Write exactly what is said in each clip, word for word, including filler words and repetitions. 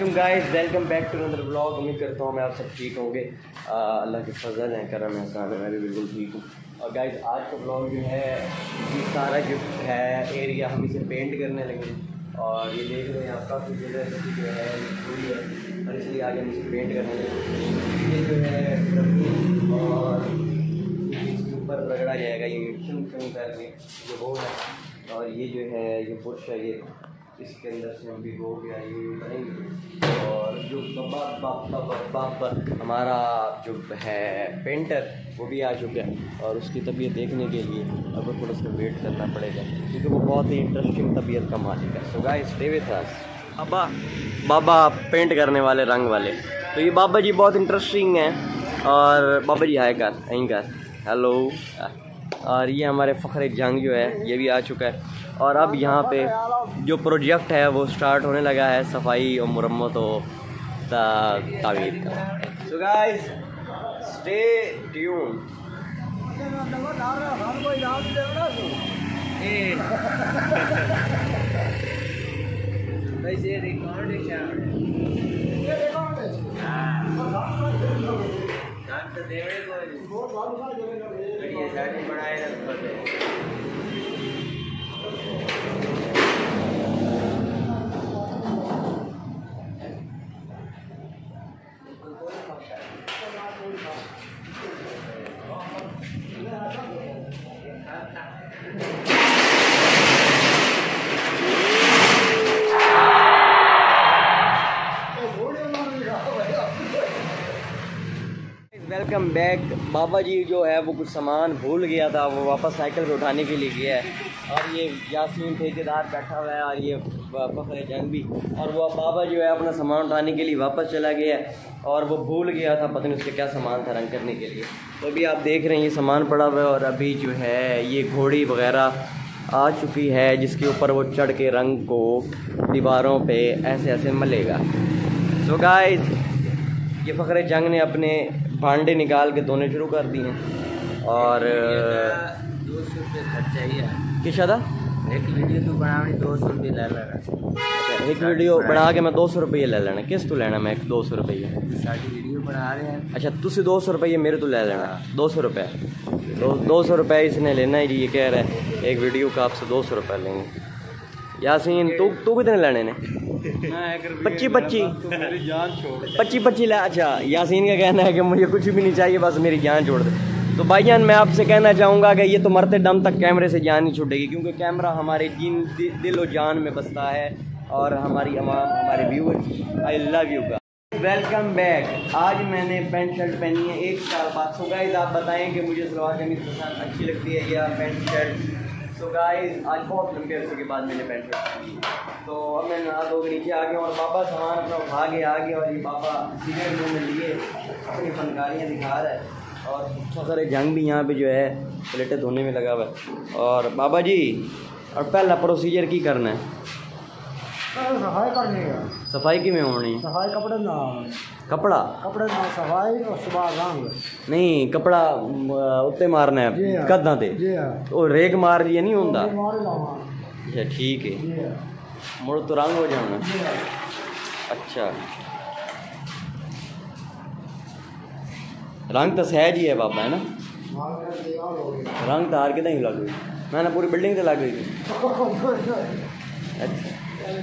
वालेकुम guys, welcome back to another blog. उम्मीद करता हूँ मैं आप सब ठीक होंगे। अल्लाह के फजल है, करम एहसान है, मैं भी बिल्कुल ठीक हूँ। और गाइस आज का ब्लॉग जो है ये सारा जो है एरिया हम इसे पेंट करने लगे और ये देख रहे हैं आप काफ़ी जगह जो है पूरी है और इसलिए आज हम इसे पेंट करने लगे। ये जो है और इसके ऊपर रगड़ा जाएगा ये चुन चुन करके जो वो है और ये जो है ये बुर्श है ये इसके अंदर से हम भी हो गया ये करेंगे। और जो बाबा बाबा बाबा हमारा जो है पेंटर वो भी आ चुका है और उसकी तबीयत देखने के लिए अब थोड़ा सा वेट करना पड़ेगा क्योंकि वो बहुत ही इंटरेस्टिंग तबीयत का मालिक है। So guys stay with us. बाबा बाबा पेंट करने वाले रंग वाले, तो ये बाबा जी बहुत इंटरेस्टिंग हैं। और बाबा जी हाय कर यहीं कर हेलो। और ये हमारे फ़ख्र जंग जो है ये भी आ चुका है और अब यहाँ पे जो प्रोजेक्ट है वो स्टार्ट होने लगा है, सफाई और मुरम्मत और तामीर का। So guys stay tuned. Welcome back. बाबा जी जो है वो कुछ सामान भूल गया था, वो वापस साइकिल पे उठाने के लिए गया है और ये यासीन ठेकेदार बैठा हुआ है और ये फ़ख्र जंग भी, और वो बाबा जो है अपना सामान उठाने के लिए वापस चला गया है और वो भूल गया था, पता नहीं उसके क्या सामान था रंग करने के लिए। तो अभी आप देख रहे हैं ये सामान पड़ा हुआ है और अभी जो है ये घोड़ी वगैरह आ चुकी है जिसके ऊपर वो चढ़ के रंग को दीवारों पे ऐसे ऐसे मलेगा। सो गाइस ये फ़ख्र जंग ने अपने भांडे निकाल के धोने शुरू कर दिए हैं और दो सौ रुपये खर्चा ही है। किस था एक वीडियो तो बनानी दो सौ रुपये ले लेना। अच्छा एक वीडियो बना के मैं दो सौ रुपये ले लेना। किस तू लेना मैं दो सौ रुपये साड़ी वीडियो बना रहे हैं। अच्छा तुझसे दो सौ रुपये मेरे तो ले लेना दो सौ रुपये तो दो सौ रुपये इसने लेना है जी। ये कह रहा है एक वीडियो का आपसे दो सौ रुपये लेंगे। यासीन तू तू कितने लेने ने? पच्ची पच्ची पच्ची पच्ची ला। अच्छा यासीन का कहना है कि मुझे कुछ भी नहीं चाहिए, बस मेरी जान छोड़ दे। तो भाईजान मैं आपसे कहना चाहूँगा कि ये तो मरते दम तक कैमरे से जान नहीं छूटेगी क्योंकि कैमरा हमारे जिन दिल और जान में बसता है और हमारी अवाम हमारे व्यूअर्स आई लव यू का। Welcome back. आज मैंने पैंट शर्ट पहनी है एक साल बाद। सो गाइस आप बताएं कि मुझे सलवार कमीज पसंद अच्छी लगती है या पैंट शर्ट। तो गाइस आज बहुत लंबे अरसे के बाद मैंने पैंट शर्ट पहनी, तो अब मैं नहा धो के नीचे आ गया और बाबा सामान अपना उठा के आ गया और ये बाबा सिगरेट मुँह में लिए अपनी फनकारियाँ दिखा रहा है और फ़ख्र जंग भी यहाँ पे जो है प्लेटें धोने में लगा हुआ है। और बाबा जी और पहला प्रोसीजर की करना है? सफाई करनी है। सफाई की में होनी? सफाई कपड़े ना कपड़ा कपड़े ना सफाई और सुबह रंग नहीं कपड़ा उत्ते मारना है कदा ते वो रेग मार दिया नहीं होता। अच्छा ठीक है मुड़ तो रंग हो जाना। अच्छा रंग तो सहज ही है बाबा है ना? रंग तो हार के नहीं लग गई मैंने पूरी बिल्डिंग से लग गई थी। अच्छा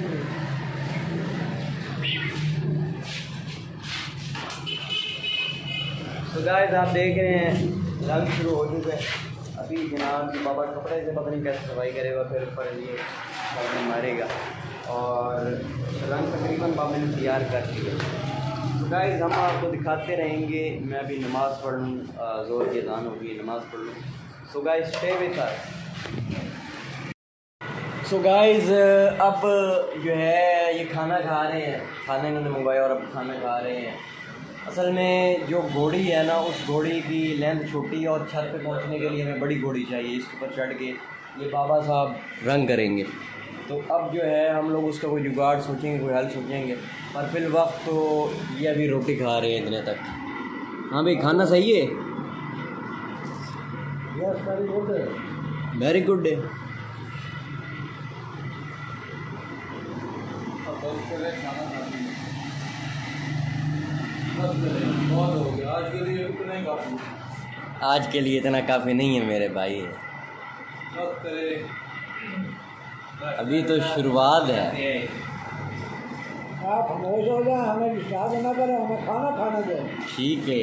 तो गाइस आप देख रहे हैं रंग शुरू हो चुका है। अभी जनाब कि बाबा कपड़े से पता नहीं कैसे सफाई करेगा फिर ऊपर लिए मारेगा और रंग तकरीबन बाबा ने तैयार कर दिया। तो गाइस हम आपको दिखाते रहेंगे। मैं अभी नमाज़ पढ़ लूँ, ज़ोर की अज़ान होगी, नमाज़ पढ़ लूँ। So guys stay with us. So guys अब जो है ये खाना खा रहे हैं, खाना इन्होंने मंगवाया और अब खाना खा रहे हैं। असल में जो घोड़ी है ना उस घोड़ी की लेंथ छोटी है और छत पे पहुंचने के लिए हमें बड़ी घोड़ी चाहिए। इसके ऊपर चढ़ के ये बाबा साहब रंग करेंगे। तो अब जो है हम लोग उसका कोई जुगाड़ सोचेंगे, कोई हल सोचेंगे, पर फिल वक्त तो ये अभी रोटी खा रहे हैं इतने तक। हाँ भाई खाना सही है? वेरी गुड है। बहुत हो गया आज के लिए इतना ही काफी। आज के लिए इतना काफ़ी नहीं है मेरे भाई, बस करे अभी तो शुरुआत है। आप खामोश हो जाए, हमें डिस्टर्ब ना करें, हमें खाना खाने दें। ठीक है।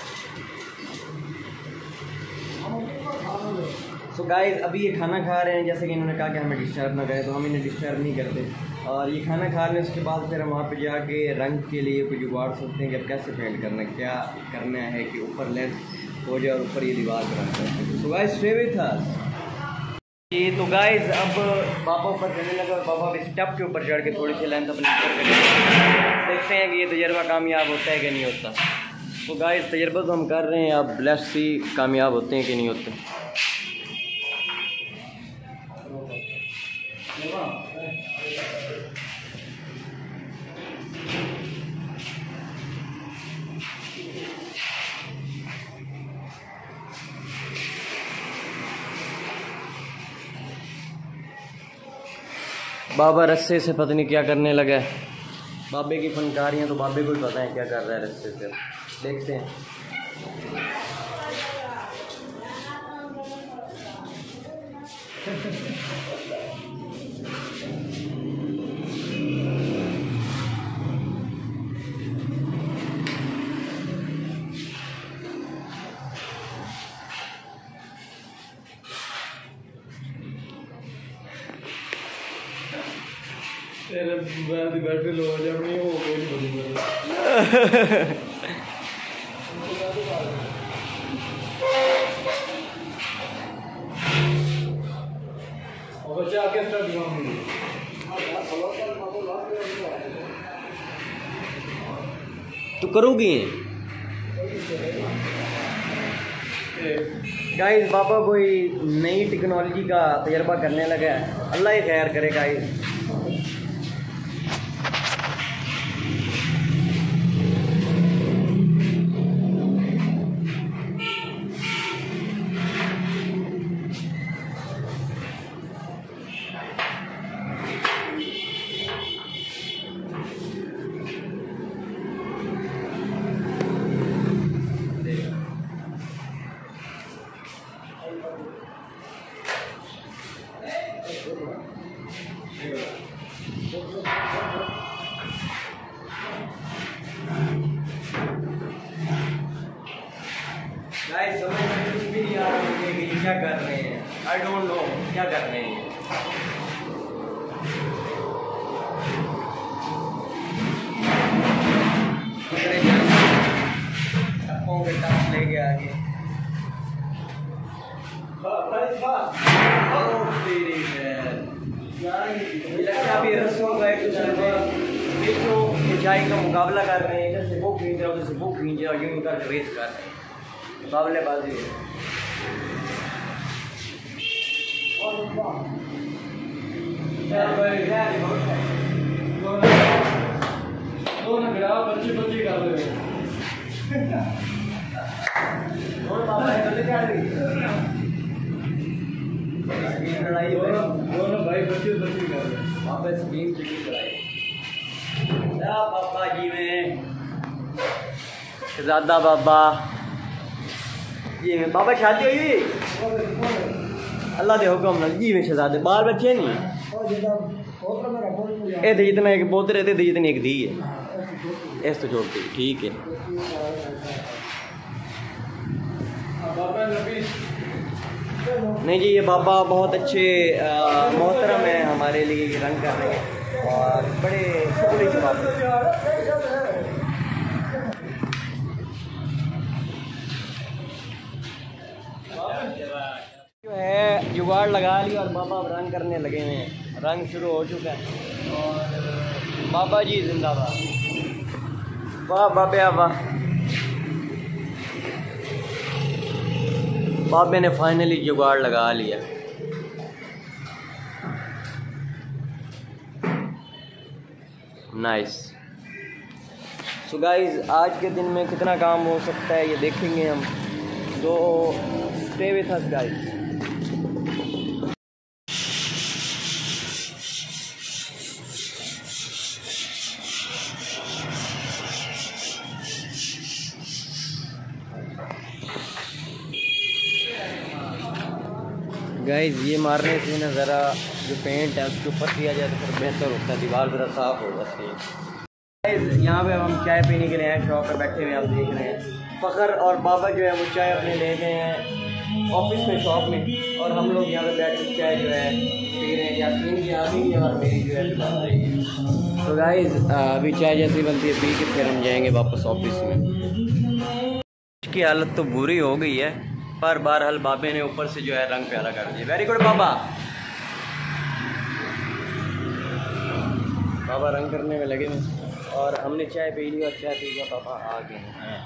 सो so गाइस अभी ये खाना खा रहे हैं, जैसे कि इन्होंने कहा कि हमें डिस्टर्ब ना करें, तो हम इन्हें डिस्टर्ब नहीं करते। और ये खाना खा लें उसके बाद फिर हम वहाँ पे जाके रंग के लिए कुछ जुगाड़ सोचते हैं कि अब कैसे पेंट करना है, क्या करना है कि ऊपर लेंथ हो जाए और ऊपर ये दीवार बनाते हैं। तो गाइस स्टे विद अस। ये तो गाइस अब बाबा ऊपर चढ़ने लगा और बाबा भी स्टेप के ऊपर चढ़ के थोड़ी सी लेंथ अपनी ऊपर करेंगे। देखते हैं कि ये तजर्बा कामयाब होता है कि नहीं होता। तो गाइस तजर्बा तो हम कर रहे हैं, अब लेट्स सी कामयाब होते हैं कि नहीं होते। बाबा रस्से से पता नहीं क्या करने लगा है। बाबे की फनकारियाँ तो बाबे को ही पता है क्या कर रहा है रस्से से। देखते हैं। तेरे बाद बैठे लोग जब नहीं हो कोई नहीं बोलूँगा। और बच्चा आके स्टार्ट दिखाऊंगी। तो करोगी गाइस। बाबा कोई नई टेक्नोलॉजी का तजर्बा करने लगा है, अल्लाह ही खैर करे गाइस। गाइस समझ में कुछ भी नहीं आ रहा मुझे कि ये क्या कर रहे हैं। आई डोंट नो क्या कर रहे हैं। टप्पों के टप लेके आगे। अभी रस्सों का एक दूसरे से बीचों ऊंचाई का मुकाबला कर रहे हैं। इधर से वो खींच रहा है, उधर से वो खींच रहा है, यूं कर रेस कर रहे हैं, मुकाबलेबाजी है। दोनों गिरा बच्चे बच्चे कर रहे हैं। दोनों बाबा इधर से चढ़ गई। लड़ाई दोनों भाई बच्चे बच्चे कर रहे हैं। वापस गेम चली लड़ाई। क्या पापा जी में शहजादा बाबा जी में बाबा शादी हुई अल्लाह दे हुक्म नाल जी में शहजादे बाल बच्चे नहीं ए थे जितना एक पोतरे थे जितनी एक धी है इस तो छोड़ती ठीक है। नहीं जी ये बाबा बहुत अच्छे मोहतरम है हमारे लिए, ये रंग कर रहे हैं और बड़े शुक्रिया से बाबा। जो है जुगाड़ लगा लिया और बाबा अब रंग करने लगे हुए हैं। रंग शुरू हो चुका है और बाबा जी जिंदाबाद। वाह बाबे वाह। बाबे ने फाइनली जुगाड़ लगा लिया। नाइस। सो गाइस आज के दिन में कितना काम हो सकता है ये देखेंगे हम। So stay with us guys. Guys ये मारने से ना ज़रा जो पेंट है उसके ऊपर किया जाए तो फिर बेहतर होता है, दीवार ज़रा साफ़ हो जाती है। गाइस यहाँ पे हम चाय पीने के लिए हैं, शॉप पे बैठे हुए आप देख रहे हैं। फ़खर और बाबा जो है वो चाय अपने ले गए हैं ऑफिस में, शॉप में, और हम लोग यहाँ पे बैठ के चाय जो है पी रहे हैं। यासीन की आ गई है और मेरी जो है बन रही है। तो गाइस अभी चाय जैसी बनती है पी के फिर हम जाएंगे वापस ऑफिस में। की हालत तो बुरी हो गई है, पर बहरहाल बाबे ने ऊपर से जो है रंग प्यारा कर दिया। वेरी गुड बाबा। बाबा रंग करने में लगे हैं और हमने चाय पी ली और चाय पी के पापा आ गए हैं।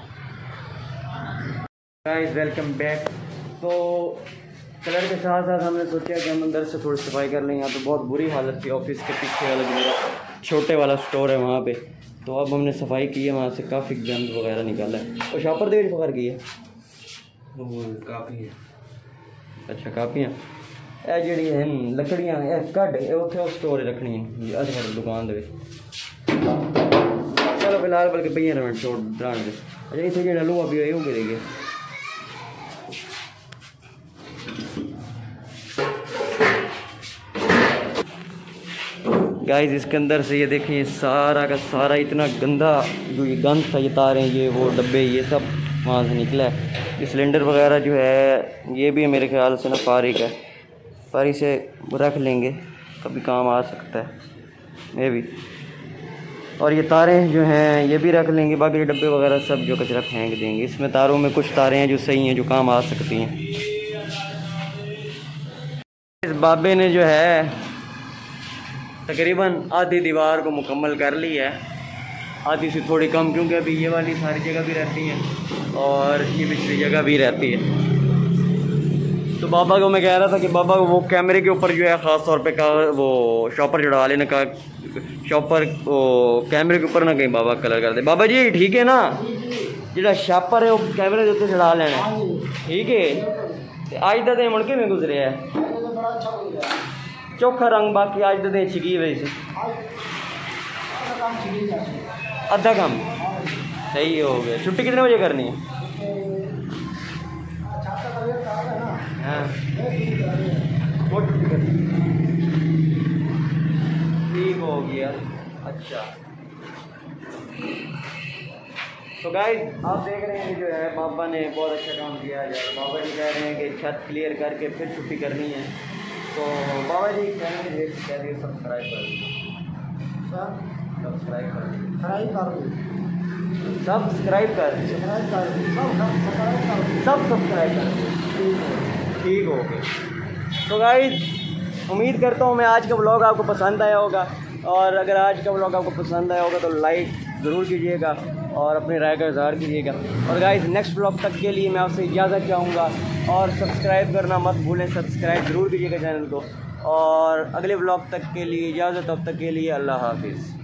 Guys welcome back. तो कलर के साथ साथ हमने सोचा कि हम अंदर से थोड़ी सफाई कर लें। यहाँ पे बहुत बुरी हालत थी, ऑफिस के पीछे वाला जो मेरा छोटे वाला स्टोर है वहाँ पे, तो अब हमने सफाई की है, वहाँ से काफ़ी गंद वगैरह निकाला है। और शॉपर दे फकर की है काफ़ी है। अच्छा कापियाँ ए जी हैं लकड़ियाँ कट उत्थे स्टोर रखनी है अस दुकान दे। चलो फिलहाल बल्कि भैया मिनट छोड़ दरान दे। अच्छा इतने जो लूआ भी है वो गिरे गए। गाइस इसके अंदर से ये देखें, ये सारा का सारा इतना गंदा जो ये गंद था, ये तारें, ये वो डब्बे, ये सब वहाँ से निकला है। ये सिलेंडर वगैरह जो है ये भी मेरे ख्याल से ना फारिग है, पर इसे रख लेंगे, कभी काम आ सकता है ये भी। और ये तारें जो हैं ये भी रख लेंगे, बाकी डब्बे वगैरह सब जो कचरा फेंक देंगे। इसमें तारों में कुछ तारें हैं जो सही हैं, जो काम आ सकती हैं। इस बाबे ने जो है तकरीबन आधी दीवार को मुकम्मल कर ली है, आधी से थोड़ी कम, क्योंकि अभी ये वाली सारी जगह भी रहती है और ये पिछली जगह भी रहती है। तो बाबा को मैं कह रहा था कि बाबा वो कैमरे के ऊपर जो है ख़ास तौर पे का वो शॉपर चढ़ा लेने का, शॉपर वो कैमरे के ऊपर ना कहीं बाबा कलर कर दे। बाबा जी ठीक है ना, जो शॉपर है वो कैमरे के ऊपर चढ़ा लेना, ठीक है। आज तक मुड़ के में गुजरे है चौखा रंग, बाकी आज तो दिन छिकी वैसे अद्धा काम सही हो गया। छुट्टी कितने बजे करनी है? हाँ ठीक हो गया। अच्छा तो गाइस आप देख रहे हैं कि जो है बाबा ने बहुत अच्छा काम किया है। बाबा जी कह रहे हैं कि छत क्लियर करके फिर छुट्टी करनी है। तो बाबा जी कहने के कह दिए सब्सक्राइब कर सब्सक्राइब कर सब्सक्राइब कर सब सब्सक्राइब कर ठीक हो गए। तो गाइस उम्मीद करता हूँ मैं आज का व्लॉग आपको पसंद आया होगा, और अगर आज का व्लॉग आपको पसंद आया होगा तो लाइक ज़रूर कीजिएगा और अपनी राय का इज़हार कीजिएगा। और गाइस नेक्स्ट व्लॉग तक के लिए मैं आपसे इजाज़त चाहूँगा, और सब्सक्राइब करना मत भूलें, सब्सक्राइब ज़रूर कीजिएगा चैनल को। और अगले व्लॉग तक के लिए इजाज़त, तब तक के लिए अल्लाह हाफिज़।